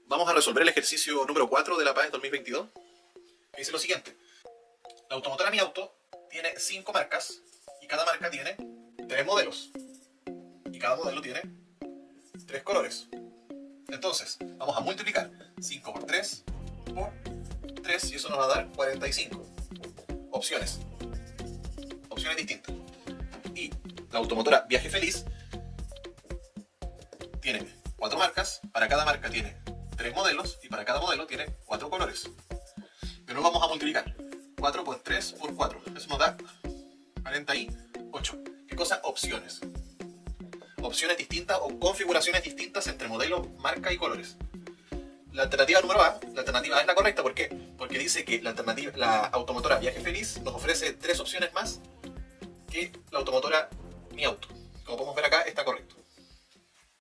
Vamos a resolver el ejercicio número 4 de la PAES 2022. Que dice lo siguiente. La automotora Mi Auto tiene 5 marcas y cada marca tiene 3 modelos. Y cada modelo tiene 3 colores. Entonces, vamos a multiplicar 5 por 3 por 3 y eso nos va a dar 45. Opciones distintas. Y la automotora Viaje Feliz tiene 4 marcas, para cada marca tiene 3 modelos y para cada modelo tiene 4 colores. Pero vamos a multiplicar 4 por 3 por 4. Eso nos da 48. ¿Qué cosa? Opciones. Opciones distintas o configuraciones distintas entre modelo, marca y colores. La alternativa número A, la alternativa A es la correcta. ¿Por qué? Porque dice que la automotora Viaje Feliz nos ofrece 3 opciones más que la automotora Mi Auto. Como podemos ver acá, está correcto.